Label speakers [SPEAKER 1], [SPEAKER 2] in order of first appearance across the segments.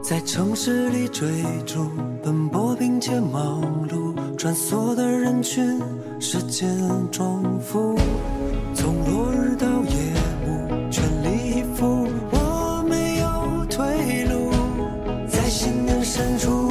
[SPEAKER 1] 在城市里追逐奔波并且忙碌，穿梭的人群，时间重复，从落日到夜幕，全力以赴，我没有退路，在心灵深处。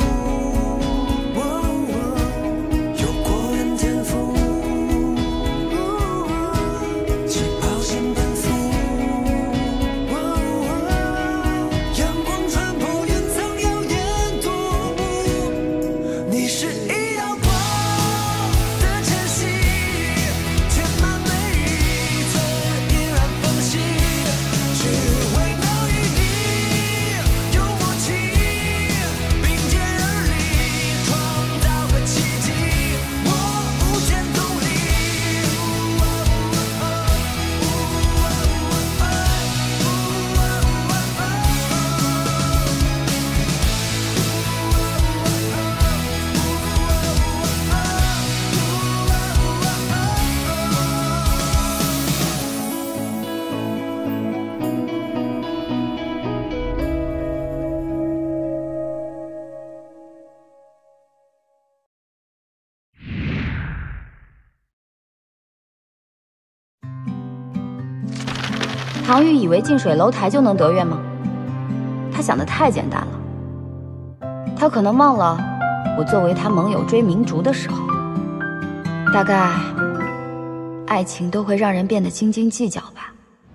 [SPEAKER 2] 唐玉以为近水楼台就能得月吗？他想的太简单了。他可能忘了，我作为他盟友追明烛的时候，大概爱情都会让人变得斤斤计较吧。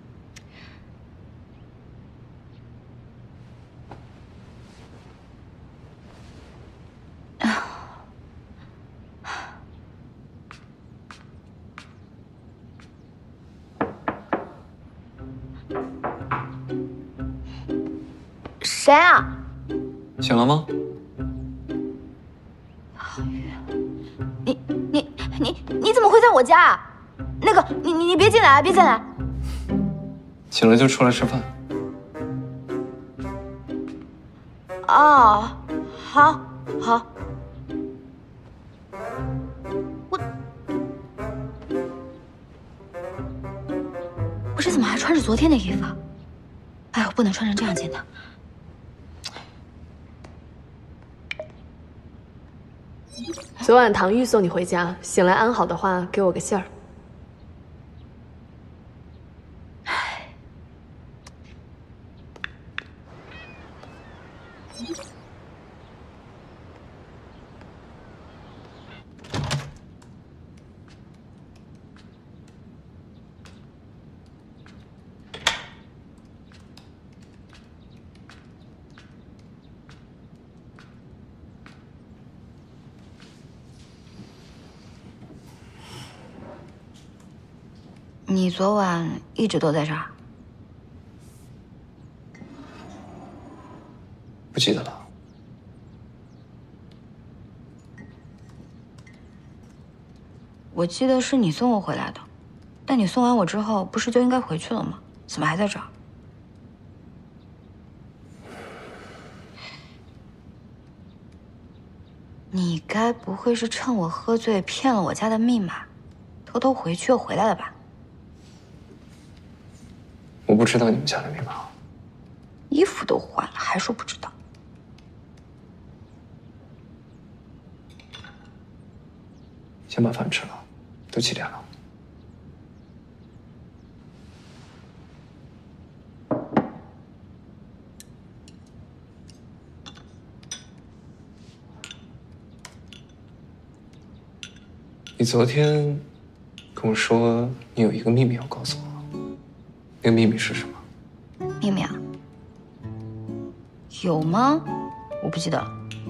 [SPEAKER 2] 谁啊？
[SPEAKER 3] 醒了吗？
[SPEAKER 2] 唐玉，你怎么会在我家？那个，你别进来啊，别进来！
[SPEAKER 3] 醒了就出来吃饭。
[SPEAKER 2] 哦，好，好。我这怎么还穿着昨天的衣服？哎呦，不能穿成这样进的。
[SPEAKER 4] 昨晚唐玉送你回家，醒来安好的话，给我个信儿。
[SPEAKER 2] 你昨晚一直都在这儿？
[SPEAKER 3] 不记得了。
[SPEAKER 2] 我记得是你送我回来的，但你送完我之后，不是就应该回去了吗？怎么还在这儿？你该不会是趁我喝醉骗了我家的密码，偷偷回去又回来了吧？
[SPEAKER 3] 我不知道你们家的密码。
[SPEAKER 2] 衣服都换了，还说不知道。
[SPEAKER 3] 先把饭吃了，都几点了？你昨天跟我说你有一个秘密要告诉我。那个秘密是什么？
[SPEAKER 2] 秘密啊？有吗？我不记得了。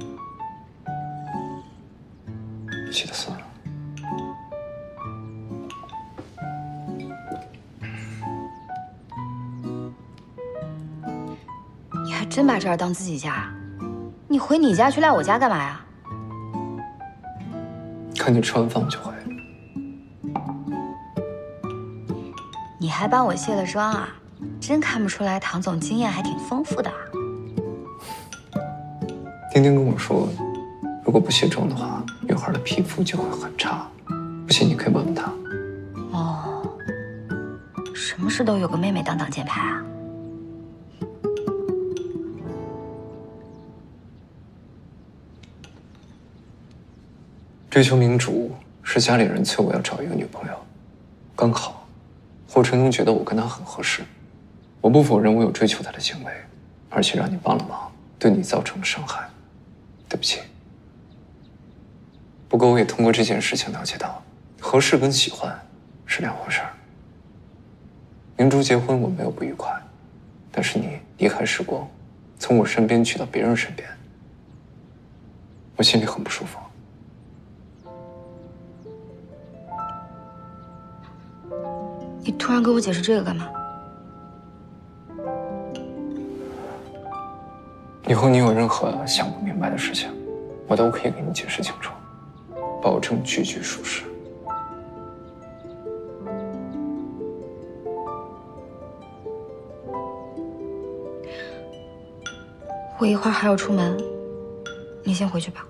[SPEAKER 3] 不记得算了。
[SPEAKER 2] 你还真把这儿当自己家？你回你家去赖我家干嘛呀？
[SPEAKER 3] 看你吃完饭我就回。
[SPEAKER 2] 你还帮我卸了妆啊？真看不出来，唐总经验还挺丰富的啊。
[SPEAKER 3] 丁丁跟我说，如果不卸妆的话，女孩的皮肤就会很差。不信你可以问问她。
[SPEAKER 2] 哦，什么事都有个妹妹当挡箭牌啊。
[SPEAKER 3] 追求明珠是家里人催我要找一个女朋友，刚好霍春东觉得我跟他很合适。我不否认我有追求他的行为，而且让你帮了忙，对你造成了伤害，对不起。不过我也通过这件事情了解到，合适跟喜欢是两回事儿。明珠结婚我没有不愉快，但是你离开时光，从我身边去到别人身边，我心里很不舒服。
[SPEAKER 2] 你突然给我解释这个干嘛？
[SPEAKER 3] 以后你有任何想不明白的事情，我都可以给你解释清楚，保证句句属实。
[SPEAKER 2] 我一会儿还要出门，你先回去吧。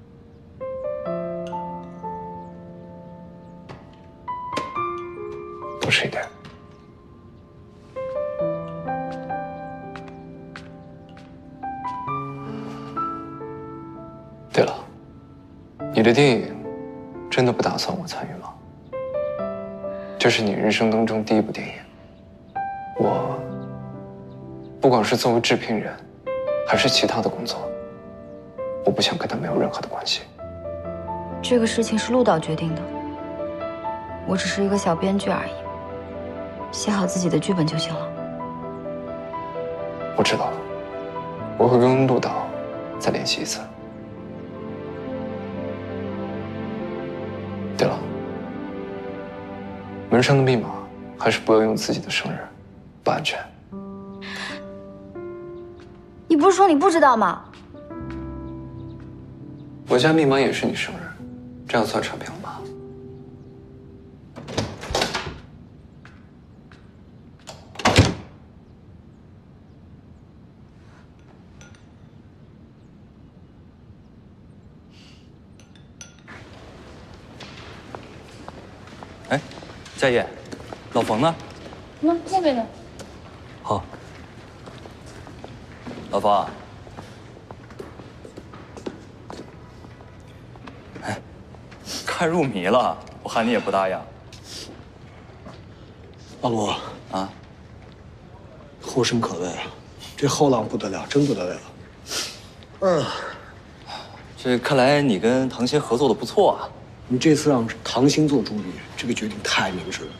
[SPEAKER 3] 多吃一点。对了，你的电影真的不打算我参与吗？这是你人生当中第一部电影，我不管是作为制片人，还是其他的工作，我不想跟他没有任何的关系。
[SPEAKER 2] 这个事情是陆导决定的，我只是一个小编剧而已，写好自己的剧本就行了。
[SPEAKER 3] 我知道了，我会跟陆导再联系一次。对了，门上的密码还是不要用自己的生日，不安全。
[SPEAKER 2] 你不是说你不知道吗？
[SPEAKER 3] 我家密码也是你生日，这样算差评了吧？
[SPEAKER 5] 哎，夏夜，老冯呢？
[SPEAKER 2] 那边呢？
[SPEAKER 5] 好。老冯，哎，看入迷了，我喊你也不答应。
[SPEAKER 6] 老罗
[SPEAKER 5] 啊，
[SPEAKER 6] 后生可畏啊，这后浪不得了，真不得了。
[SPEAKER 5] 这看来你跟唐鑫合作的不错啊。
[SPEAKER 6] 你这次让唐鑫做助理，这个决定太明智了。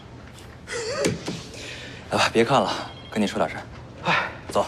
[SPEAKER 5] 来吧，别看了，跟你说点事儿。
[SPEAKER 6] 哎，
[SPEAKER 5] 走。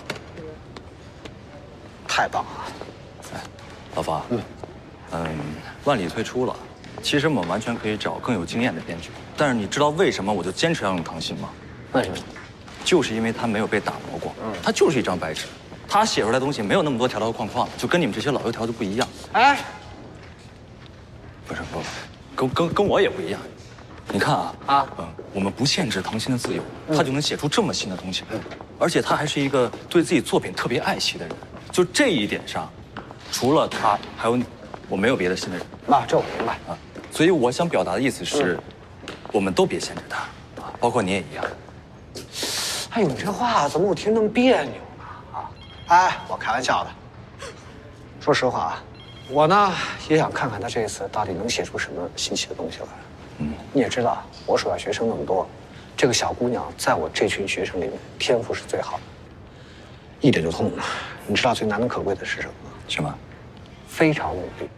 [SPEAKER 6] 太棒了！
[SPEAKER 5] 哎，老冯，万里退出了，其实我们完全可以找更有经验的编剧。但是你知道为什么我就坚持要用唐鑫吗？
[SPEAKER 6] 为什么？
[SPEAKER 5] 就是因为他没有被打磨过，他就是一张白纸，他写出来的东西没有那么多条条框框，就跟你们这些老油条就不一样。
[SPEAKER 6] 哎，
[SPEAKER 5] 不是，跟我也不一样。你看我们不限制唐鑫的自由，他就能写出这么新的东西来，而且他还是一个对自己作品特别爱惜的人。就这一点上，除了他，还有你，我没有别的信任。
[SPEAKER 6] 妈，这我明白
[SPEAKER 5] 啊。所以我想表达的意思是，我们都别限制他，包括你也一样。
[SPEAKER 6] 哎呦，你这话怎么我听那么别扭呢？哎，我开玩笑的。说实话啊，我呢也想看看他这次到底能写出什么新奇的东西来。你也知道，我手下学生那么多，这个小姑娘在我这群学生里面天赋是最好的，一点就通了。你知道最难能可贵的是什么吗？
[SPEAKER 5] 什么？
[SPEAKER 6] 非常努力。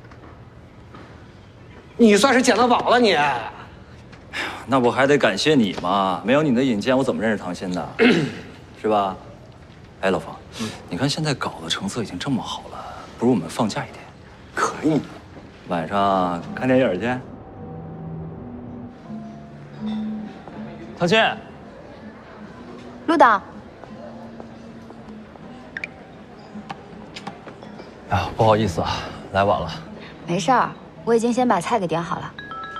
[SPEAKER 6] 你算是捡到宝了，你。
[SPEAKER 5] 那我还得感谢你嘛，没有你的引荐，我怎么认识唐鑫的？是吧？哎，老冯，你看现在稿子成色已经这么好了，不如我们放假一天？
[SPEAKER 6] 可以。
[SPEAKER 5] 晚上看电影去。唐鑫，
[SPEAKER 2] 陆导。
[SPEAKER 5] 啊，不好意思啊，来晚了。
[SPEAKER 2] 没事儿，我已经先把菜给点好了。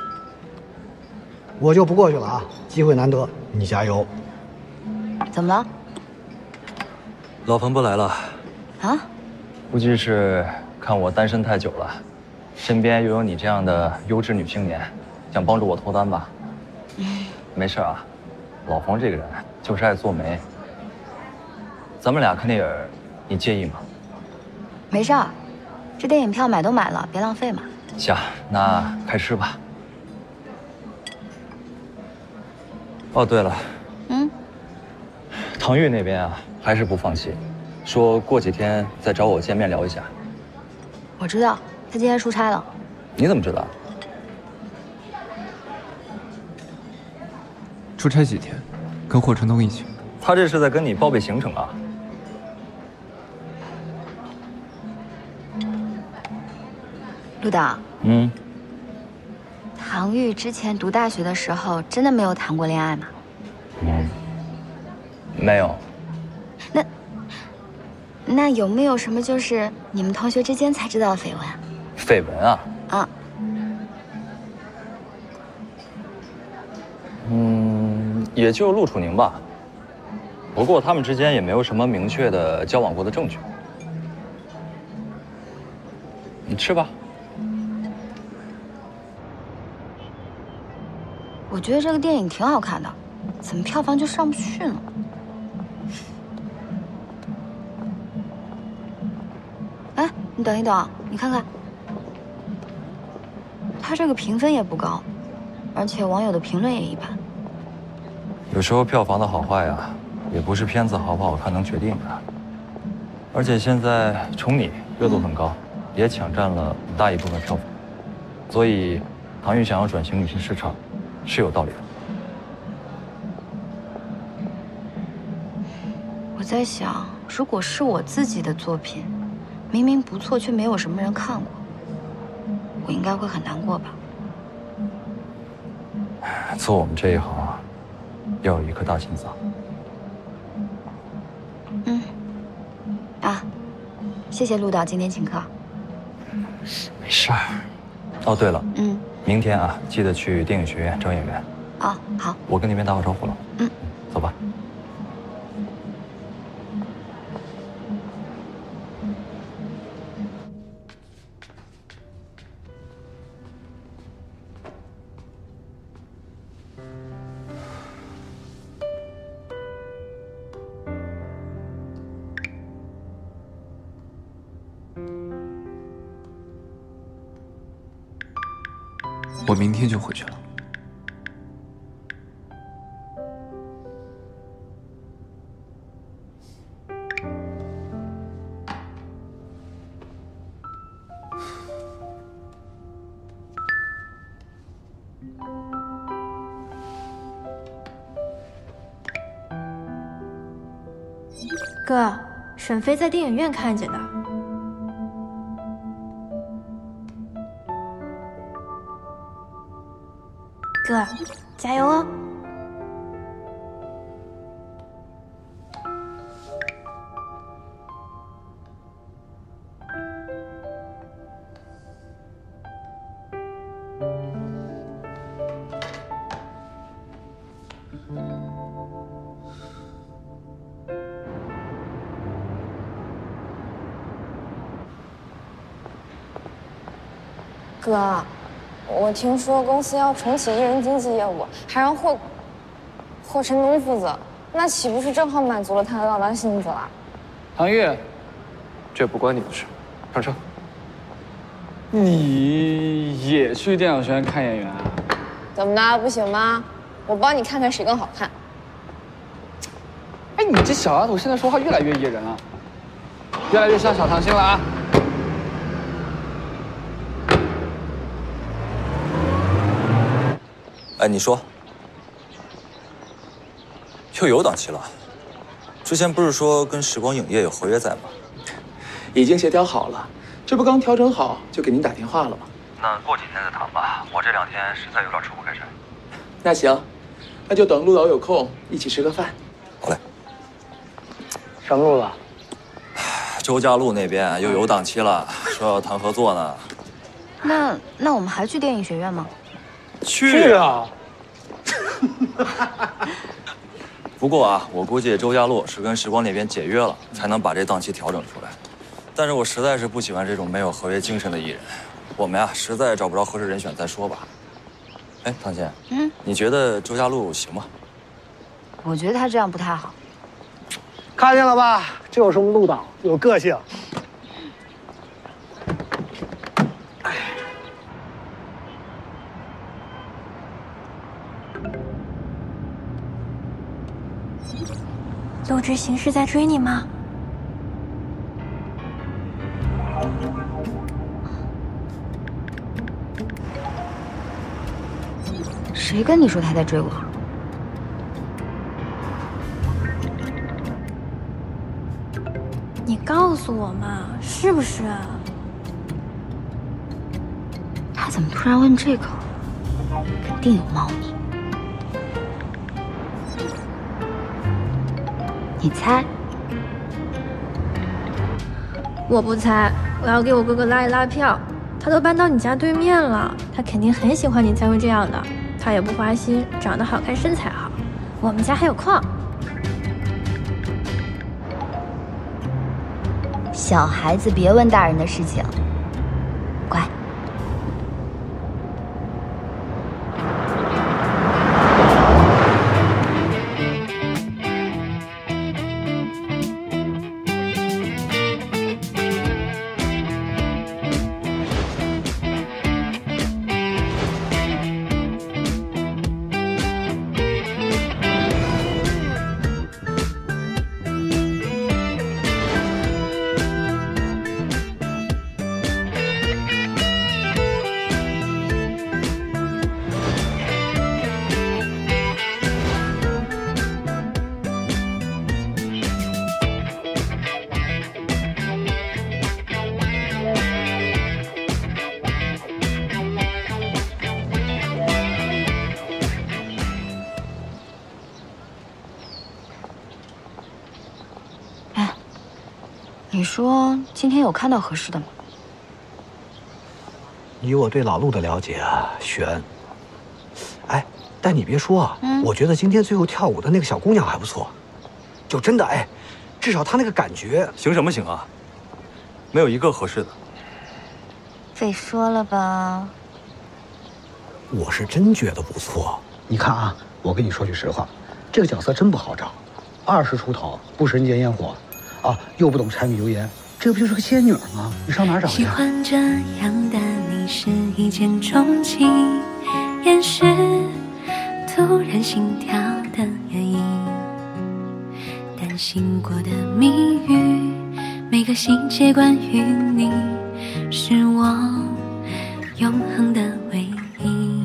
[SPEAKER 6] 我就不过去了啊，机会难得，你加油。
[SPEAKER 2] 怎么了？
[SPEAKER 5] 老冯不来了。
[SPEAKER 2] 啊？
[SPEAKER 5] 估计是看我单身太久了，身边又有你这样的优质女青年，想帮助我脱单吧。没事啊，老冯这个人就是爱做媒。咱们俩看电影，你介意吗？
[SPEAKER 2] 没事儿，这电影票买都买了，别浪费嘛。
[SPEAKER 5] 行，那开吃吧。哦，对了，唐玉那边啊，还是不放弃，说过几天再找我见面聊一下。
[SPEAKER 2] 我知道他今天出差了。
[SPEAKER 5] 你怎么知道？
[SPEAKER 3] 出差几天，跟霍承东一起。
[SPEAKER 5] 他这是在跟你报备行程啊。
[SPEAKER 2] 陆导，唐玉之前读大学的时候，真的没有谈过恋爱吗？
[SPEAKER 5] 没有。
[SPEAKER 2] 那有没有什么就是你们同学之间才知道的绯闻啊？
[SPEAKER 5] 绯闻啊？
[SPEAKER 2] 啊。
[SPEAKER 5] 也就陆楚宁吧。不过他们之间也没有什么明确的交往过的证据。你吃吧。
[SPEAKER 2] 我觉得这个电影挺好看的，怎么票房就上不去呢？哎，你等一等，你看看，它这个评分也不高，而且网友的评论也一般。
[SPEAKER 5] 有时候票房的好坏呀，也不是片子好不好看能决定的。而且现在《宠你》热度很高，也抢占了很大一部分票房，所以唐玉想要转型女性市场，是有道理的。
[SPEAKER 2] 我在想，如果是我自己的作品，明明不错，却没有什么人看过，我应该会很难过吧。
[SPEAKER 5] 做我们这一行啊，要有一颗大心脏。
[SPEAKER 2] 谢谢陆导今天请客。
[SPEAKER 5] 没事儿。哦，对了，明天啊，记得去电影学院招演员。
[SPEAKER 2] 哦，好。
[SPEAKER 5] 我跟那边打好招呼了。走吧。
[SPEAKER 3] 我明天就回去了。
[SPEAKER 7] 哥，沈飞在电影院看见的。哥，加油哦！
[SPEAKER 8] 哥，我听说公司要重启艺人经纪业务，还让霍承东负责，那岂不是正好满足了他的老大性子了？
[SPEAKER 9] 唐玉，
[SPEAKER 3] 这不关你的事，上车。
[SPEAKER 9] 你也去电影学院看演员啊？
[SPEAKER 8] 怎么的，不行吗？我帮你看看谁更好看。
[SPEAKER 9] 哎，你这小丫头现在说话越来越野人了，越来越像小唐星了啊！
[SPEAKER 5] 哎，你说，又有档期了？之前不是说跟时光影业有合约在吗？
[SPEAKER 10] 已经协调好了，这不刚调整好就给您打电话了吗？
[SPEAKER 5] 那过几天再谈吧，我这2天实在有点抽不开身。
[SPEAKER 10] 那行，那就等陆导有空一起吃个饭。
[SPEAKER 5] 好嘞。
[SPEAKER 6] 什么路子？
[SPEAKER 5] 周家路那边又有档期了，说要谈合作呢。
[SPEAKER 2] 那我们还去电影学院吗？
[SPEAKER 6] 去啊！
[SPEAKER 5] 不过啊，我估计周家路是跟时光那边解约了，才能把这档期调整出来。但是我实在是不喜欢这种没有合约精神的艺人，我们呀实在找不着合适人选再说吧。哎，唐倩，你觉得周家路行吗？
[SPEAKER 2] 我觉得他这样不太好。
[SPEAKER 6] 看见了吧？这有什么陆导，有个性。
[SPEAKER 7] 陆之行是在追你吗？
[SPEAKER 2] 谁跟你说他在追我？
[SPEAKER 7] 你告诉我嘛，是不是啊？
[SPEAKER 2] 他怎么突然问这个？肯定有猫腻。你猜？
[SPEAKER 7] 我不猜，我要给我哥哥拉一拉票。他都搬到你家对面了，他肯定很喜欢你才会这样的。他也不花心，长得好看，身材好。我们家还有矿。
[SPEAKER 2] 小孩子别问大人的事情，乖。你说今天有看到合适的吗？
[SPEAKER 6] 以我对老陆的了解啊，悬。哎，但你别说啊，我觉得今天最后跳舞的那个小姑娘还不错，就真的哎，至少她那个感觉。
[SPEAKER 5] 行什么行啊？没有一个合适的。
[SPEAKER 2] 被说了吧？
[SPEAKER 6] 我是真觉得不错。你看啊，我跟你说句实话，这个角色真不好找，20出头，不食人间烟火。啊，又不懂柴米油盐，这不就是个仙女吗？你上哪儿找去？
[SPEAKER 11] 喜欢这样的你是一见钟情，也是突然心跳的原因。担心过的谜语，每个细节关于你，是我永恒的唯一。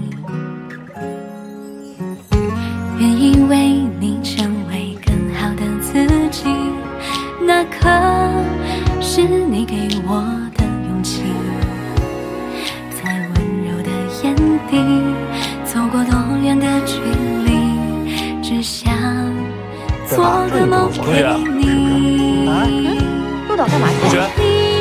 [SPEAKER 11] 愿意为你成为更好的自己。那刻是你给我的勇气，在温柔的眼底走过多远的距离，只想做个梦给你。
[SPEAKER 2] 陆导干嘛去？
[SPEAKER 5] 同学。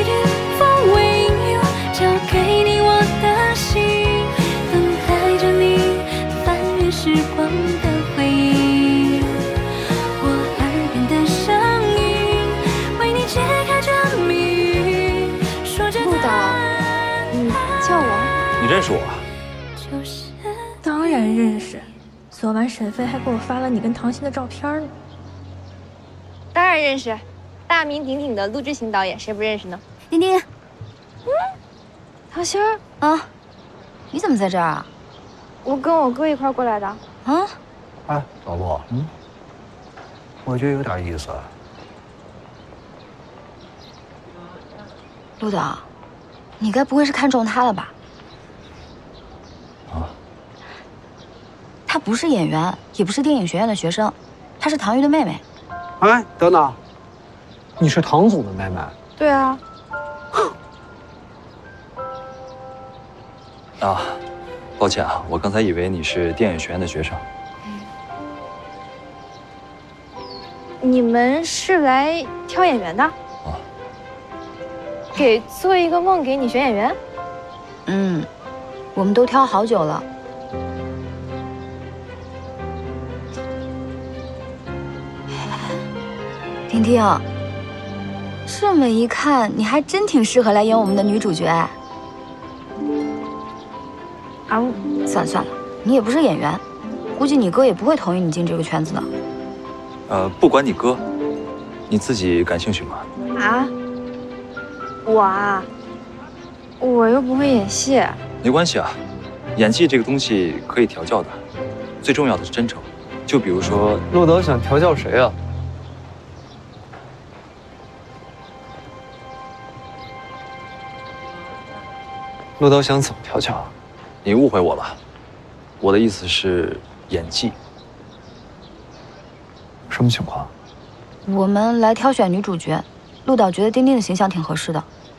[SPEAKER 11] 交给你我的心，等待着你翻越时光的回忆。我耳边的声音为你解开这谜语，说着
[SPEAKER 4] 陆导，你叫我？
[SPEAKER 5] 你认识我啊？
[SPEAKER 7] 当然认识，昨晚沈飞还给我发了你跟唐鑫的照片呢。
[SPEAKER 8] 当然认识，大名鼎鼎的陆之行导演，谁不认识呢？
[SPEAKER 2] 丁丁，
[SPEAKER 8] 唐鑫儿
[SPEAKER 2] 啊，你怎么在这儿啊？
[SPEAKER 8] 我跟我哥一块过来的。
[SPEAKER 2] 啊？
[SPEAKER 6] 哎，老陆，我觉得有点意思。
[SPEAKER 2] 陆导，你该不会是看中他了吧？
[SPEAKER 5] 啊？
[SPEAKER 2] 她不是演员，也不是电影学院的学生，她是唐钰的妹妹。
[SPEAKER 6] 哎，等等，你是唐总的妹妹？
[SPEAKER 8] 对啊。
[SPEAKER 5] 啊，抱歉啊，我刚才以为你是电影学院的学生。
[SPEAKER 8] 你们是来挑演员的？啊。给做一个梦给你选演员？
[SPEAKER 2] 我们都挑好久了。婷婷，这么一看，你还真挺适合来演我们的女主角。
[SPEAKER 8] 啊，
[SPEAKER 2] 算了，你也不是演员，估计你哥也不会同意你进这个圈子的。
[SPEAKER 5] 不管你哥，你自己感兴趣吗？
[SPEAKER 8] 啊？我又不会演戏。
[SPEAKER 5] 没关系啊，演技这个东西可以调教的， 最重要的是真诚。就比如说，
[SPEAKER 3] 陆导想调教谁啊？陆导想怎么调教啊？
[SPEAKER 5] 你误会我了，我的意思是演技。
[SPEAKER 3] 什么情况？
[SPEAKER 2] 我们来挑选女主角，陆导觉得丁丁的形象挺合适的。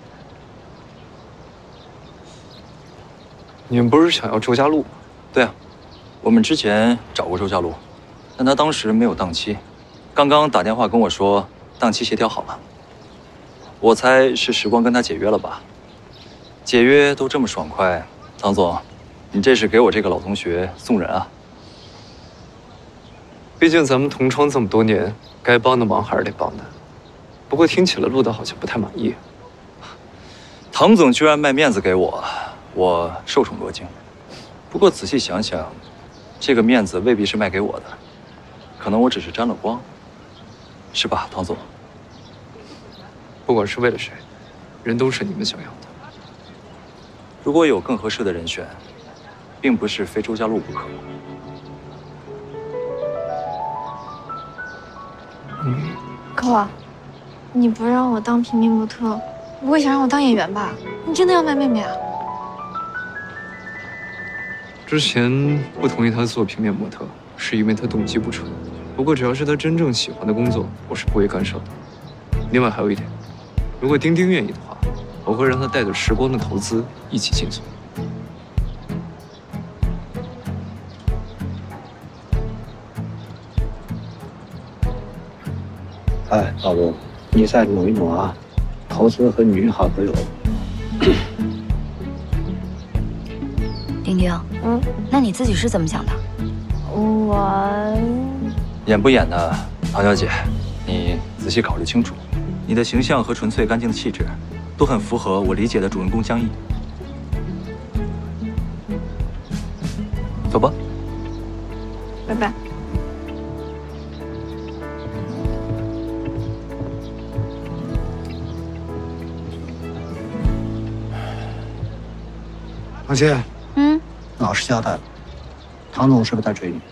[SPEAKER 3] 你们不是想要周家璐吗？
[SPEAKER 5] 对啊，我们之前找过周家璐，但他当时没有档期，刚刚打电话跟我说档期协调好了。我猜是时光跟他解约了吧？解约都这么爽快，唐总，你这是给我这个老同学送人啊？
[SPEAKER 3] 毕竟咱们同窗这么多年，该帮的忙还是得帮的。不过听起来陆导好像不太满意。
[SPEAKER 5] 唐总居然卖面子给我，我受宠若惊。不过仔细想想，这个面子未必是卖给我的，可能我只是沾了光，是吧，唐总？
[SPEAKER 3] 不管是为了谁，人都是你们想要的。
[SPEAKER 5] 如果有更合适的人选，并不是非周家璐不可。
[SPEAKER 7] 哥，你不让我当平民模特，不会想让我当演员吧？你真的要卖妹妹啊？
[SPEAKER 3] 之前不同意他做平面模特，是因为他动机不纯。不过只要是他真正喜欢的工作，我是不会干涉的。另外还有一点，如果丁丁愿意的话，我会让他带着时光的投资一起进组。
[SPEAKER 6] 哎，老陆，你再努一努啊，投资和女好都有。
[SPEAKER 2] 丁丁，那你自己是怎么想的？
[SPEAKER 7] 我
[SPEAKER 5] 演不演的，唐小姐，你仔细考虑清楚。你的形象和纯粹干净的气质，都很符合我理解的主人公江毅。走吧，
[SPEAKER 7] 拜拜。
[SPEAKER 6] 王鑫，老实交代，唐总是不是在追你？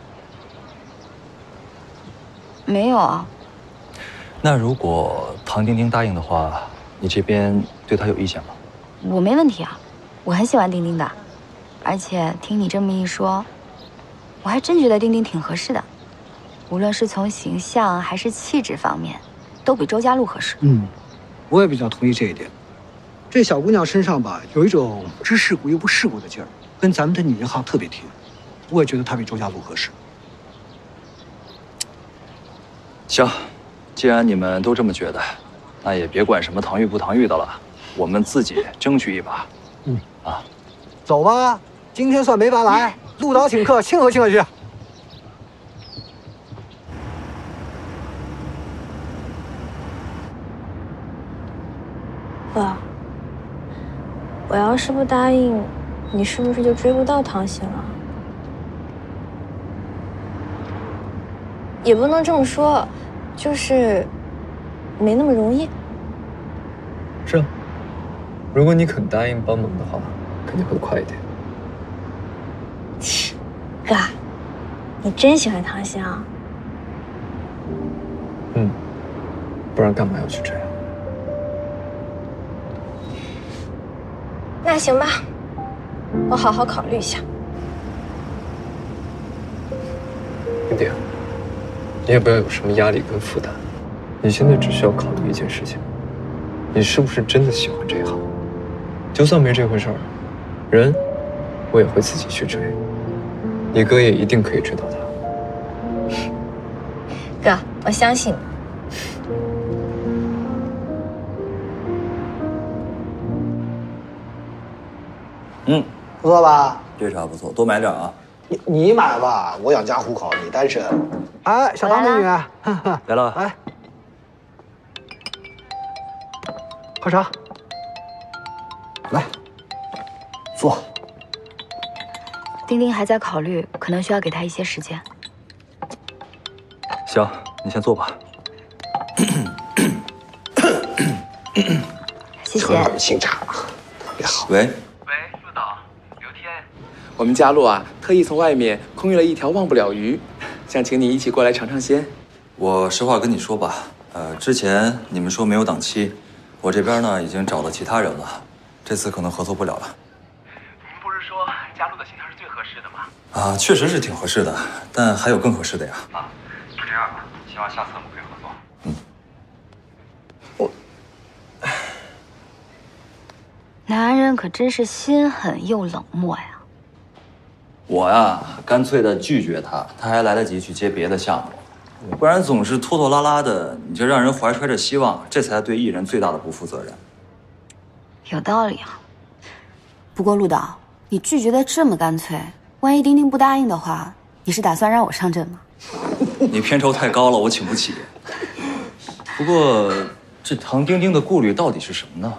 [SPEAKER 2] 没有啊。
[SPEAKER 5] 那如果唐丁丁答应的话，你这边对他有意见吗？
[SPEAKER 2] 我没问题啊，我很喜欢丁丁的，而且听你这么一说，我还真觉得丁丁挺合适的，无论是从形象还是气质方面，都比周家璐合适。
[SPEAKER 6] 我也比较同意这一点。这小姑娘身上吧，有一种知世故又不世故的劲儿，跟咱们的女一号特别贴。我也觉得她比周家璐合适。
[SPEAKER 5] 行，既然你们都这么觉得，那也别管什么唐钰不唐钰的了，我们自己争取一把。
[SPEAKER 6] 走吧，今天算没白来，陆导请客，庆贺庆贺去。
[SPEAKER 7] 哥，我要是不答应，你是不是就追不到唐鑫了？也不能这么说，就是没那么容易。
[SPEAKER 3] 是啊，如果你肯答应帮忙的话，肯定会快一点。
[SPEAKER 7] 哥，你真喜欢唐鑫啊？
[SPEAKER 3] 不然干嘛要去这样？
[SPEAKER 7] 那行吧，我好好考虑一下。
[SPEAKER 3] 丁丁，你也不要有什么压力跟负担，你现在只需要考虑一件事情，你是不是真的喜欢这一行？就算没这回事儿，人我也会自己去追，你哥也一定可以追到他。
[SPEAKER 7] 哥，我相信你。
[SPEAKER 6] 不错吧？
[SPEAKER 5] 这茶不错，多买点啊。
[SPEAKER 6] 你买吧，我养家糊口，你单身。哎，小唐美女，
[SPEAKER 5] 来了，
[SPEAKER 6] 来，喝茶。来，坐。
[SPEAKER 2] 丁丁还在考虑，可能需要给他一些时间。
[SPEAKER 5] 行，你先坐吧。
[SPEAKER 2] 谢谢。
[SPEAKER 6] 喝点清茶，特别好。
[SPEAKER 5] 喂，
[SPEAKER 12] 陆导，刘天。
[SPEAKER 10] 我们家路啊，特意从外面空运了一条忘不了鱼，想请你一起过来尝尝鲜。
[SPEAKER 5] 我实话跟你说吧，之前你们说没有档期，我这边呢已经找了其他人了，这次可能合作不了了。
[SPEAKER 10] 您不是说家路的形象是最合适的吗？
[SPEAKER 5] 啊，确实是挺合适的，但还有更合适的呀。
[SPEAKER 10] 啊，就这样吧，希望下次我们可以合作。
[SPEAKER 2] 男人可真是心狠又冷漠呀。
[SPEAKER 5] 我呀，干脆的拒绝他，他还来得及去接别的项目，不然总是拖拖拉拉的，你就让人怀揣着希望，这才对艺人最大的不负责任。
[SPEAKER 2] 有道理啊。
[SPEAKER 12] 不过陆导，你拒绝的这么干脆，万一丁丁不答应的话，你是打算让我上阵吗？
[SPEAKER 5] 你片酬太高了，我请不起。不过这唐丁丁的顾虑到底是什么呢？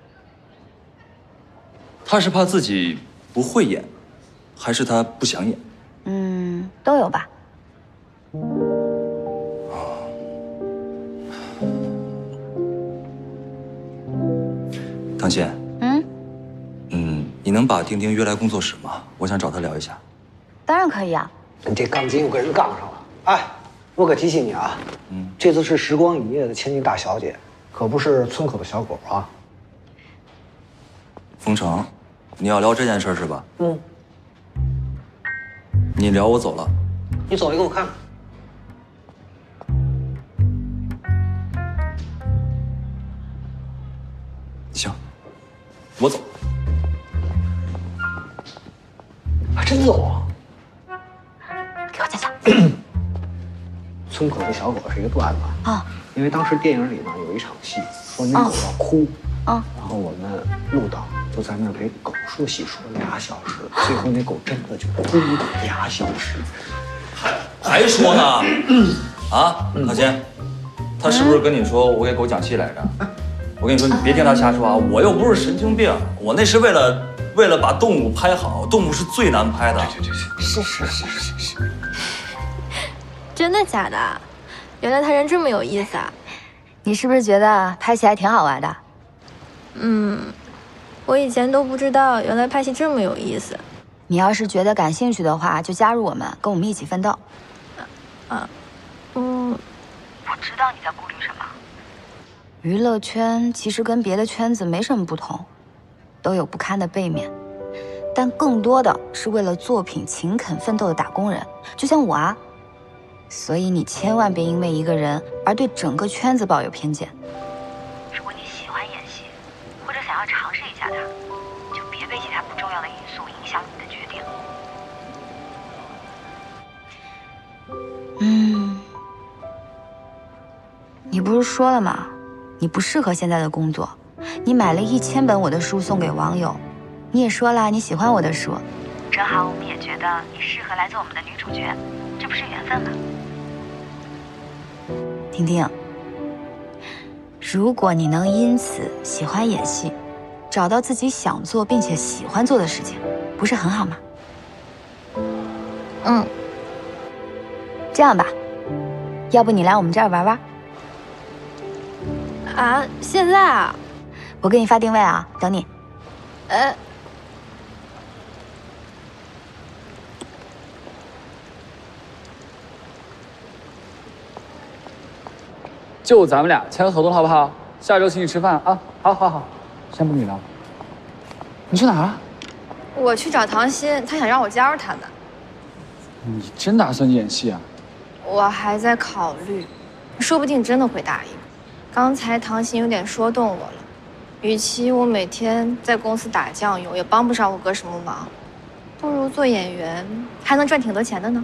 [SPEAKER 5] 他是怕自己不会演，还是他不想演？
[SPEAKER 2] 都有吧。
[SPEAKER 5] 唐鑫，你能把丁丁约来工作室吗？我想找他聊一下。
[SPEAKER 2] 当然可以啊。
[SPEAKER 6] 你这钢筋又跟人杠上了。哎，我可提醒你啊，这次是时光影业的千金大小姐，可不是村口的小狗啊。
[SPEAKER 5] 封城，你要聊这件事是吧？你聊，我走了。
[SPEAKER 6] 你走一个我看看。
[SPEAKER 5] 行，我走。
[SPEAKER 6] 还真走啊！
[SPEAKER 2] 给我讲讲。
[SPEAKER 6] 村口的小狗是一个段子
[SPEAKER 2] 啊，
[SPEAKER 6] 因为当时电影里呢有一场戏，说那狗要哭，然后我们陆导就在那儿给狗说戏说了2小时，最后那狗真的就哭了2小时。
[SPEAKER 5] 还说呢？啊，唐鑫，他是不是跟你说我给狗讲戏来着？我跟你说，你别听他瞎说啊！我又不是神经病，我那是为了把动物拍好，动物是最难拍的。
[SPEAKER 6] 是。
[SPEAKER 7] 真的假的？原来他人这么有意思啊！
[SPEAKER 2] 你是不是觉得拍戏还挺好玩的？
[SPEAKER 7] 我以前都不知道，原来拍戏这么有意思。
[SPEAKER 2] 你要是觉得感兴趣的话，就加入我们，跟我们一起奋斗。
[SPEAKER 13] 我知道你在顾虑什么。
[SPEAKER 2] 娱乐圈其实跟别的圈子没什么不同，都有不堪的背面，但更多的是为了作品勤恳奋斗的打工人，就像我啊。所以你千万别因为一个人而对整个圈子抱有偏见。
[SPEAKER 13] 如果你喜欢演戏，或者想要尝试一下它，就别被其他不重要的因素影响你的决定。
[SPEAKER 2] 你不是说了吗？你不适合现在的工作，你买了1000本我的书送给网友，你也说了你喜欢我的书。
[SPEAKER 13] 正好我们也觉得你适合来做我们的女主角，这不是缘分吗？
[SPEAKER 2] 丁丁，如果你能因此喜欢演戏，找到自己想做并且喜欢做的事情，不是很好吗？这样吧，要不你来我们这儿玩玩？
[SPEAKER 7] 啊，现在啊？
[SPEAKER 2] 我给你发定位啊，等你。
[SPEAKER 9] 就咱们俩签合同好不好？下周请你吃饭啊！好，先不跟你聊。你去哪儿啊？
[SPEAKER 8] 我去找唐鑫，他想让我加入他们。
[SPEAKER 9] 你真打算演戏啊？
[SPEAKER 8] 我还在考虑，说不定真的会答应。刚才唐鑫有点说动我了，与其我每天在公司打酱油，也帮不上我哥什么忙，不如做演员，还能赚挺多钱的呢。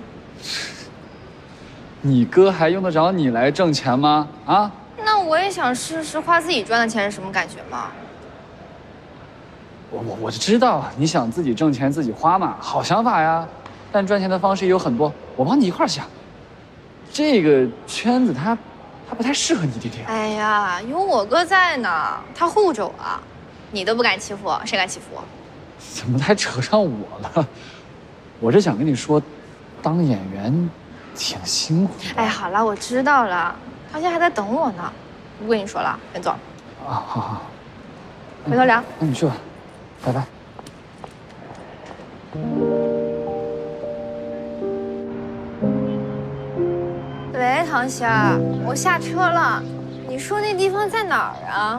[SPEAKER 9] 你哥还用得着你来挣钱吗？啊？
[SPEAKER 8] 那我也想试试花自己赚的钱是什么感觉嘛。
[SPEAKER 9] 我就知道你想自己挣钱自己花嘛，好想法呀。但赚钱的方式也有很多，我帮你一块儿想。这个圈子它不太适合你，弟弟。
[SPEAKER 8] 哎呀，有我哥在呢，他护着我，你都不敢欺负我，谁敢欺负我？
[SPEAKER 9] 怎么还扯上我了？我是想跟你说，当演员挺辛苦的。
[SPEAKER 8] 哎，好了，我知道了，他现在还在等我呢，不跟你说了，先走。
[SPEAKER 9] 啊，好，
[SPEAKER 8] 回头聊。
[SPEAKER 9] 那你去吧，拜拜。
[SPEAKER 8] 喂，唐心儿，我下车了。你说那地方在哪儿啊？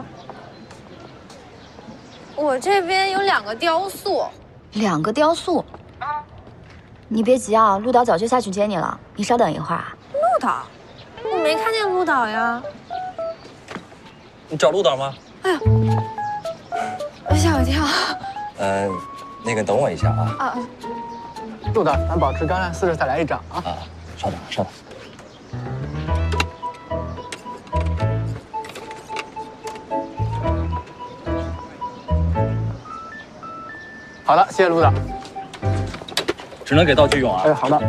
[SPEAKER 8] 我这边有2个雕塑。
[SPEAKER 2] 2个雕塑？你别急啊，陆导早就下去接你了，你稍等一会儿啊。
[SPEAKER 8] 陆导？我没看见陆导呀。
[SPEAKER 5] 你找陆导吗？
[SPEAKER 8] 哎呀，我吓我一跳。
[SPEAKER 5] 那个等我一下啊。
[SPEAKER 8] 啊。
[SPEAKER 14] 陆导，咱保持刚亮，40再来一掌啊。
[SPEAKER 5] 啊，稍等，稍等。
[SPEAKER 14] 好的，谢谢陆导。
[SPEAKER 5] 只能给道具用啊。
[SPEAKER 14] 哎，好的。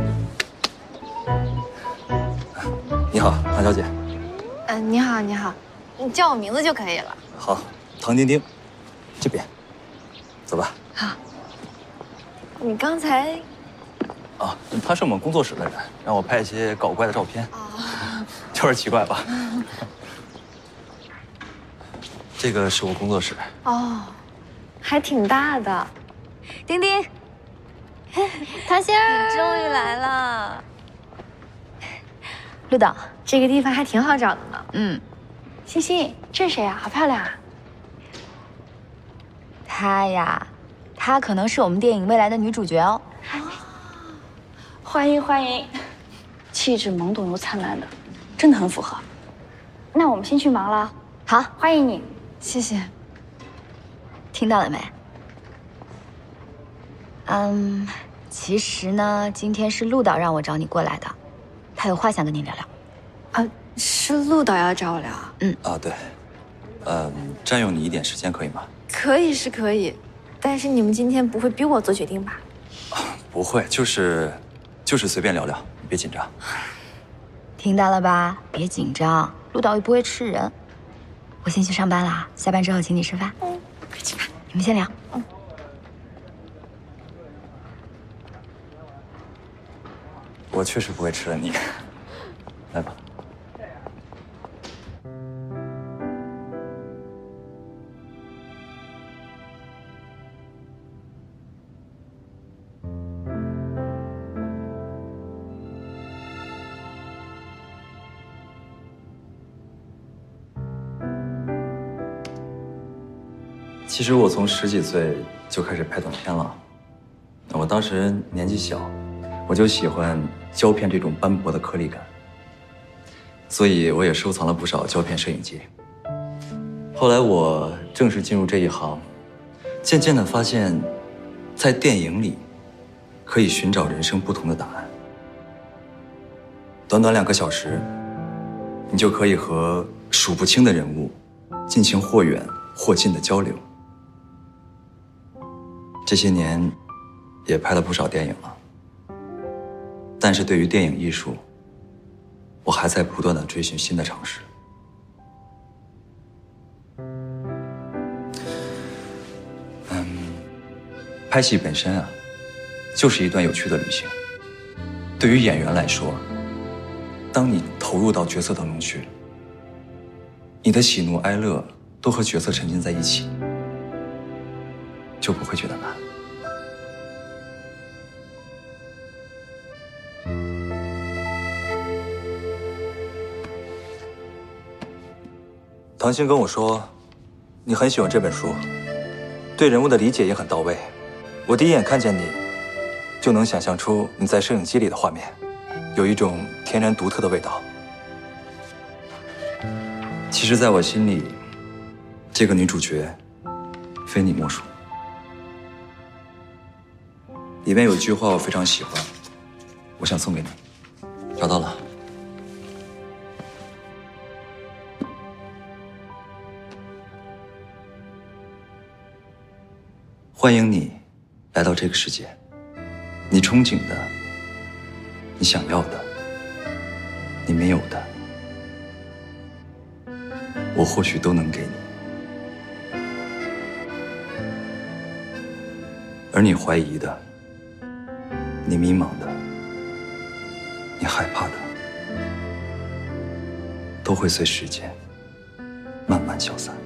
[SPEAKER 5] 你好，唐小姐。
[SPEAKER 8] 你好，你好，你叫我名字就可以了。
[SPEAKER 5] 好，唐丁丁，这边，走吧。
[SPEAKER 8] 好。你刚才……
[SPEAKER 5] 啊，他是我们工作室的人，让我拍一些搞怪的照片。
[SPEAKER 8] 啊，
[SPEAKER 5] 就是奇怪吧？这个是我工作室。
[SPEAKER 8] 哦，还挺大的。
[SPEAKER 2] 丁丁，
[SPEAKER 8] 唐心儿，
[SPEAKER 2] 你终于来了。
[SPEAKER 8] 陆导，这个地方还挺好找的呢。
[SPEAKER 2] 嗯，
[SPEAKER 8] 欣欣，这是谁啊？好漂亮啊！
[SPEAKER 2] 她呀，她可能是我们电影未来的女主角哦。
[SPEAKER 15] 欢迎欢迎，气质懵懂又灿烂的，真的很符合。那我们先去忙了。
[SPEAKER 2] 好，
[SPEAKER 15] 欢迎你，
[SPEAKER 8] 谢谢。
[SPEAKER 2] 听到了没？其实呢，今天是陆导让我找你过来的，他有话想跟你聊聊。
[SPEAKER 8] 啊，是陆导要找我聊？
[SPEAKER 5] 啊，对，占用你一点时间可以吗？
[SPEAKER 8] 可以是可以，但是你们今天不会逼我做决定吧？
[SPEAKER 5] 不会，就是随便聊聊，你别紧张。
[SPEAKER 2] 听到了吧？别紧张，陆导又不会吃人。我先去上班啦，下班之后请你吃饭。
[SPEAKER 8] 快去吧，
[SPEAKER 2] 你们先聊。
[SPEAKER 5] 我确实不会吃了你，来吧。其实我从10几岁就开始拍短片了。我当时年纪小，我就喜欢胶片这种斑驳的颗粒感，所以我也收藏了不少胶片摄影机。后来我正式进入这一行，渐渐地发现，在电影里可以寻找人生不同的答案。短短2个小时，你就可以和数不清的人物进行或远或近的交流。这些年也拍了不少电影了，但是对于电影艺术，我还在不断地追寻新的尝试。拍戏本身啊，就是一段有趣的旅行。对于演员来说，当你投入到角色当中去，你的喜怒哀乐都和角色沉浸在一起，就不会觉得难。唐鑫跟我说，你很喜欢这本书，对人物的理解也很到位。我第一眼看见你，就能想象出你在摄影机里的画面，有一种天然独特的味道。其实，在我心里，这个女主角非你莫属。里面有一句话我非常喜欢，我想送给你。找到了。欢迎你来到这个世界，你憧憬的，你想要的，你没有的，我或许都能给你。而你怀疑的，你迷茫的，你害怕的，都会随时间慢慢消散。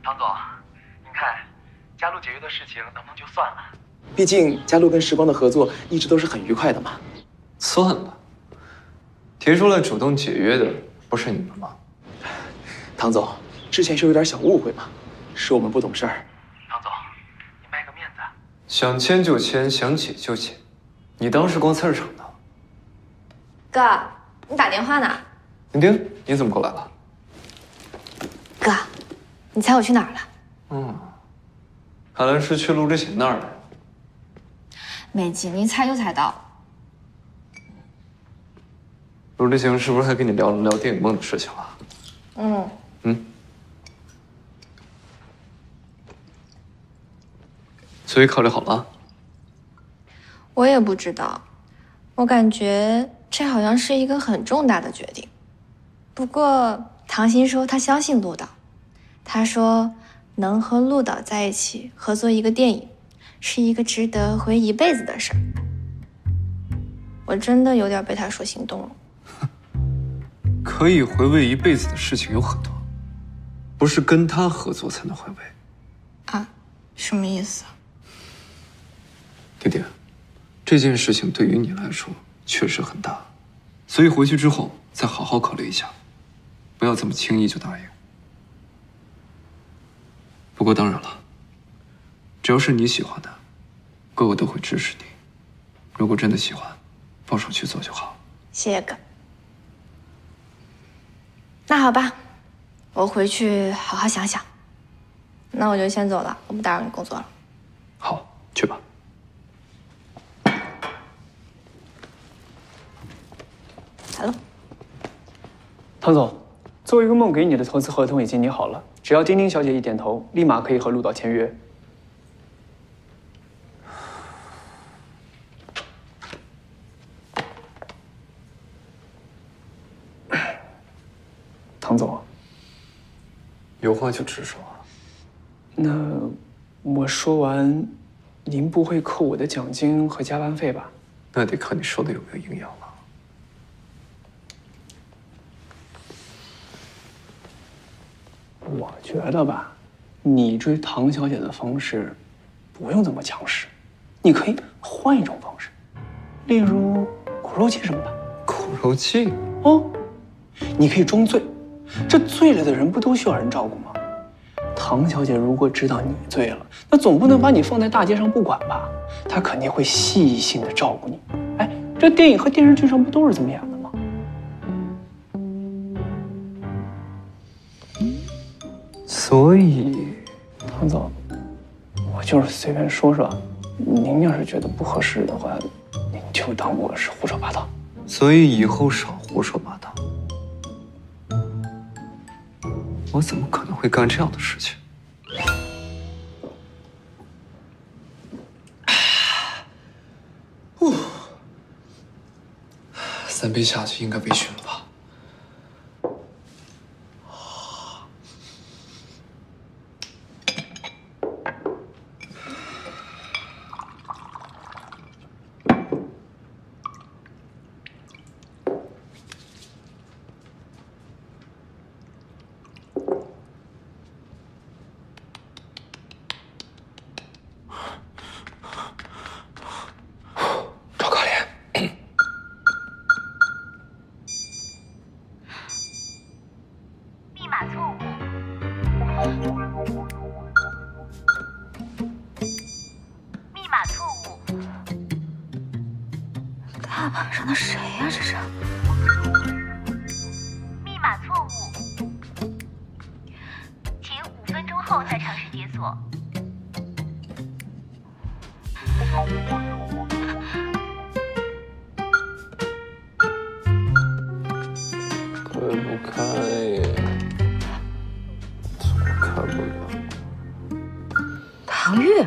[SPEAKER 10] 唐总，您看，佳璐解约的事情能不能就算了？毕竟佳璐跟时光的合作一直都是很愉快的嘛。
[SPEAKER 3] 算了，提出来主动解约的不是你们吗？
[SPEAKER 10] 唐总，之前是有点小误会嘛，是我们不懂事儿。唐总，你卖个面子。
[SPEAKER 3] 想签就签，想解就解，你当是光菜市场的？
[SPEAKER 8] 哥，你打电话呢？
[SPEAKER 3] 丁丁，你怎么过来了？
[SPEAKER 8] 哥，你猜我去哪儿了？
[SPEAKER 3] 看来是去陆之贤那儿了。
[SPEAKER 8] 美琪，你一猜就猜到。
[SPEAKER 3] 陆之贤是不是还跟你聊了聊电影梦的事情了？所以考虑好了？
[SPEAKER 8] 我也不知道，我感觉这好像是一个很重大的决定。不过唐鑫说他相信陆导，他说能和陆导在一起合作一个电影，是一个值得回忆一辈子的事儿。我真的有点被他说心动了。
[SPEAKER 3] 可以回味一辈子的事情有很多，不是跟他合作才能回味。
[SPEAKER 8] 啊？什么意思？
[SPEAKER 3] 丁丁，这件事情对于你来说确实很大，所以回去之后再好好考虑一下，不要这么轻易就答应。不过当然了，只要是你喜欢的，哥哥都会支持你。如果真的喜欢，放手去做就好。
[SPEAKER 8] 谢谢哥。那好吧，我回去好好想想。那我就先走了，我不打扰你工作了。
[SPEAKER 3] 好，去吧。
[SPEAKER 8] 来了。
[SPEAKER 14] 唐总，作为一个梦给你的投资合同已经拟好了，只要丁丁小姐一点头，立马可以和陆导签约。唐总，
[SPEAKER 3] 有话就直说。
[SPEAKER 14] 那我说完，您不会扣我的奖金和加班费吧？
[SPEAKER 3] 那得看你说的有没有营养了。
[SPEAKER 14] 我觉得吧，你追唐小姐的方式不用这么强势，你可以换一种方式，例如苦肉计什么的。
[SPEAKER 3] 苦肉计？
[SPEAKER 14] 哦，你可以装醉，这醉了的人不都需要人照顾吗？唐小姐如果知道你醉了，那总不能把你放在大街上不管吧？她肯定会细心的照顾你。哎，这电影和电视剧上不都是这么演的吗？
[SPEAKER 3] 所以，
[SPEAKER 14] 唐总，我就是随便说说，您要是觉得不合适的话，您就当我是胡说八道。
[SPEAKER 3] 所以以后少胡说八道。我怎么可能会干这样的事情？3杯下去应该微醺了吧？
[SPEAKER 2] 大晚上的谁呀？这是。
[SPEAKER 13] 密码错误，请5分钟后再尝试解锁。
[SPEAKER 3] 开不开呀？怎么开不了？
[SPEAKER 2] 唐玉。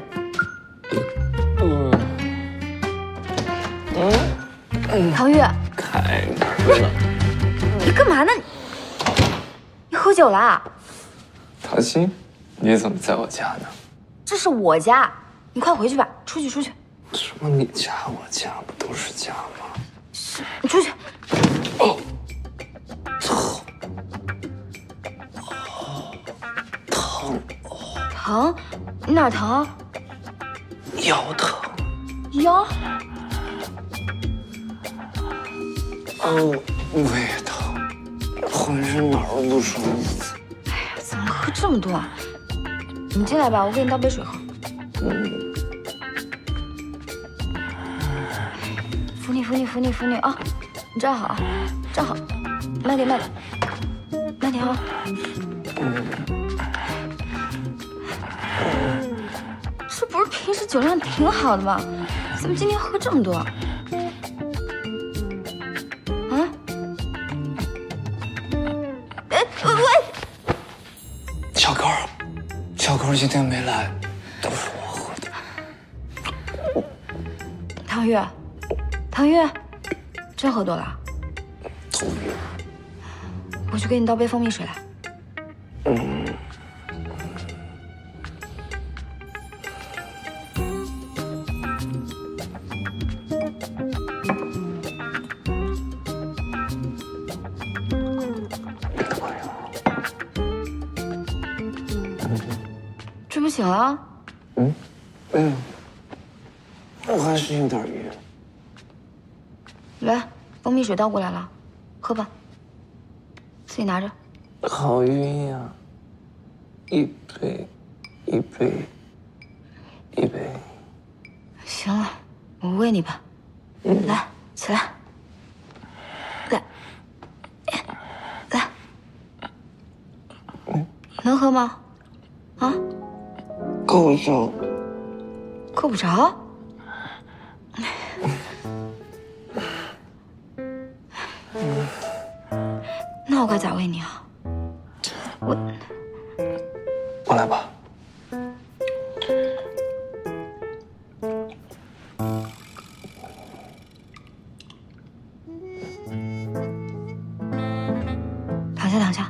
[SPEAKER 2] 唐玉，
[SPEAKER 3] 开了。
[SPEAKER 2] 你干嘛呢？你喝酒啦？
[SPEAKER 3] 唐鑫，你怎么在我家呢？
[SPEAKER 2] 这是我家，你快回去吧，出去。
[SPEAKER 3] 什么你家我家不都是家吗？
[SPEAKER 2] 你出去。
[SPEAKER 3] 哦，疼，
[SPEAKER 2] 疼？你哪儿疼？
[SPEAKER 6] 腰疼。
[SPEAKER 2] 腰？
[SPEAKER 6] 胃疼，浑身哪儿都不舒服。
[SPEAKER 2] 哎呀，怎么喝这么多啊？你进来吧，我给你倒杯水喝。扶你啊！你站好，站好，慢点啊！这不是平时酒量挺好的吗？怎么今天喝这么多？啊？喂！
[SPEAKER 6] 小狗今天没来，都是我喝的。
[SPEAKER 2] 唐玉，真喝多了？
[SPEAKER 6] 头晕。
[SPEAKER 2] 我去给你倒杯蜂蜜水来。这不醒了？
[SPEAKER 6] 我还是有点晕。
[SPEAKER 2] 来，蜂蜜水倒过来了，喝吧。自己拿着。
[SPEAKER 6] 好晕呀！一杯。
[SPEAKER 2] 行了，我喂你吧。来，起来。来。能喝吗？啊？
[SPEAKER 6] 够不着。
[SPEAKER 2] 够不着？那我该咋喂你啊？
[SPEAKER 6] 我来吧。
[SPEAKER 2] 躺下。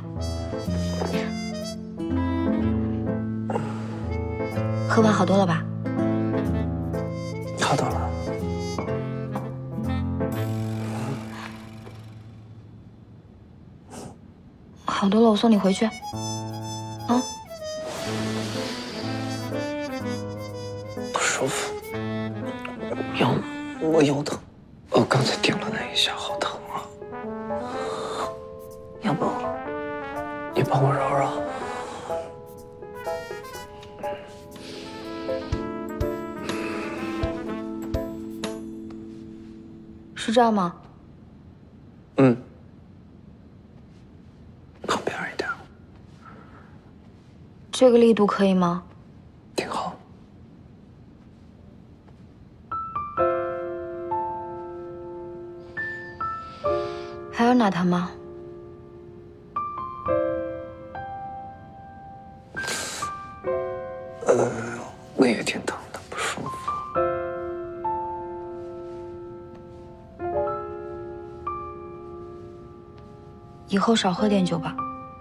[SPEAKER 2] 喝完好多了吧？
[SPEAKER 6] 好多了。
[SPEAKER 2] 好多了，我送你回去。
[SPEAKER 6] 不舒服，我腰疼。我刚才顶了那一下，好疼啊！要不你帮我揉揉？
[SPEAKER 2] 是这样吗？
[SPEAKER 6] 旁边一点。
[SPEAKER 2] 这个力度可以吗？
[SPEAKER 6] 挺好。
[SPEAKER 2] 还有哪疼吗？
[SPEAKER 6] 胃也挺疼的，不舒服。
[SPEAKER 2] 以后少喝点酒吧。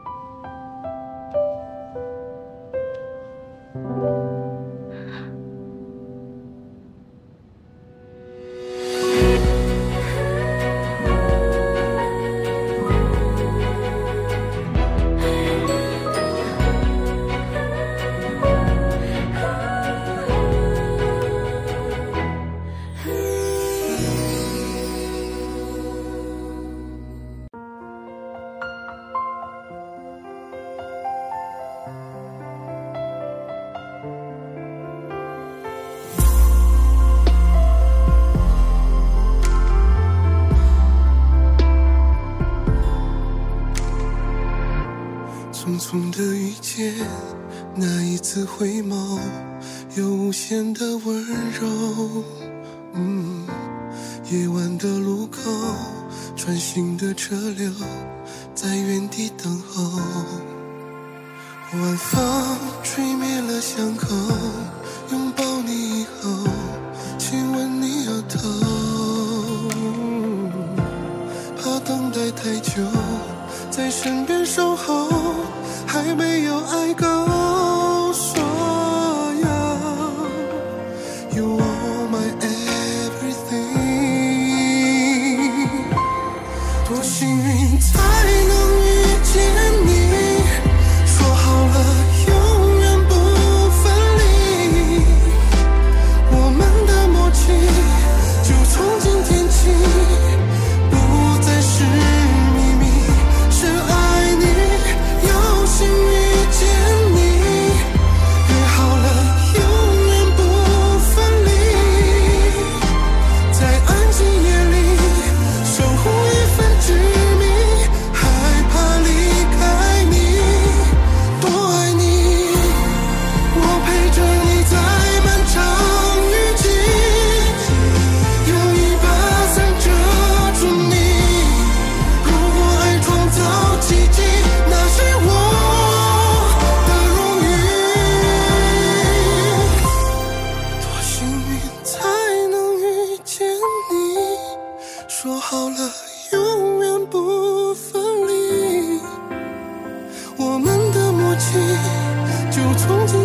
[SPEAKER 1] 匆匆的遇见，那一次回眸，有无限的温柔。夜晚的路口，穿行的车流，在原地等候。晚风吹灭了伤口，拥抱你以后，亲吻你额头。怕等待太久，在身边守候，还没有爱够。所有 You are my everything， 多幸运才能遇见你，说好了永远不说好了永远不分离，我们的默契就从今